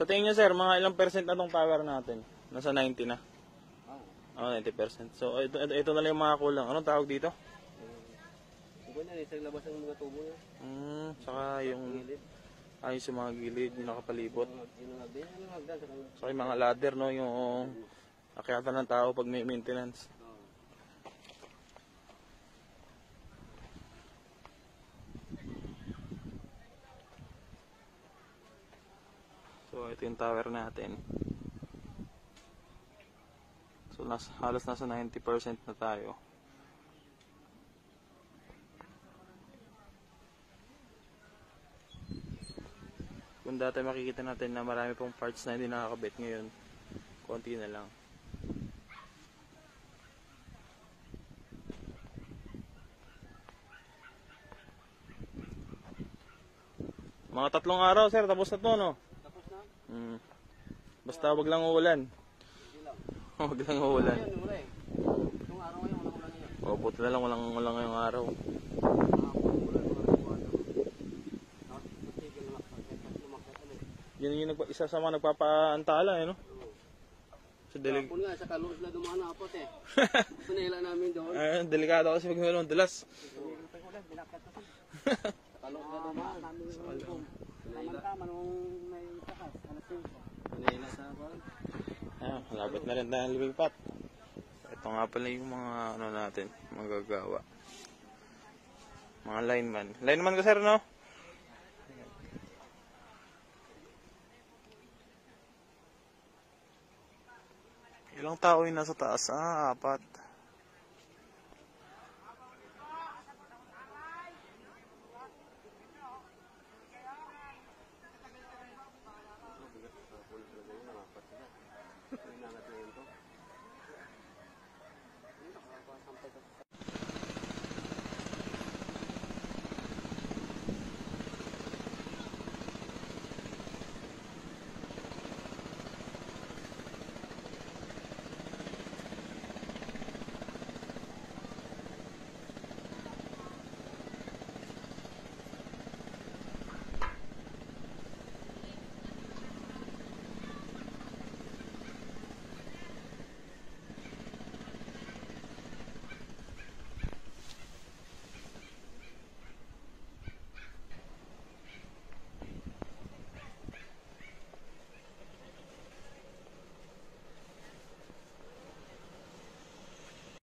Sa tingin nyo sir, mga ilang percent na tong tower natin? Nasa 90 na? Oo, 90%. So, ito na lang yung mga kulang. Anong tawag dito? Ito na, isang labas ng mga tubo niya. Saka yung... Ayun sa mga gilid, yung nakapalibot. Saka yung mga ladder, no? Yung akyatan ng tao pag may maintenance. So, ito yung tower natin. So, halos nasa 90% na tayo. Kung dati makikita natin na marami pong parts na hindi nakakabit, ngayon konti na lang. Mga 3 araw sir, tapos na to, no? Tapos na? Basta wag lang uulan. Wag lang uulan. Itong araw ngayon, walang ulan ngayon. O, buti na lang walang ngayong araw. Yun yung isa sa mga nagpapaantala, no? Sa Kapon nga, sa kalor sila dumaan na apot eh. Panahila namin doon. Delikado kasi pag mayroon dulas. Sa kalor sila dumaan. Tama-tama nung may takas. Panahila sa apot. Malapit na rin tayo lumipat. Ito nga pala yung mga ano natin, magagawa. Mga lineman. Lineman ka sir, no? Ilang tao yung nasa taas? 4.